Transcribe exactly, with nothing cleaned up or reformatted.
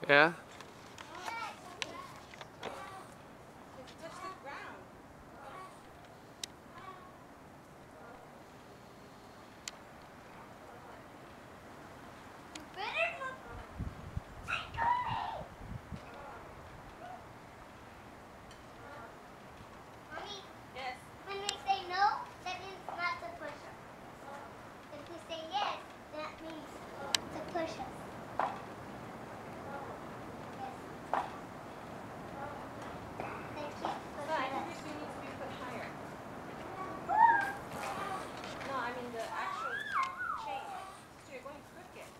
Yeah? When we say no, that means not to push us. If we say yes, that means to push us. Yes. Thank you for No, I pushing think us. your shoe needs to be put higher. No, I mean the actual um, chain. So you're going crooked.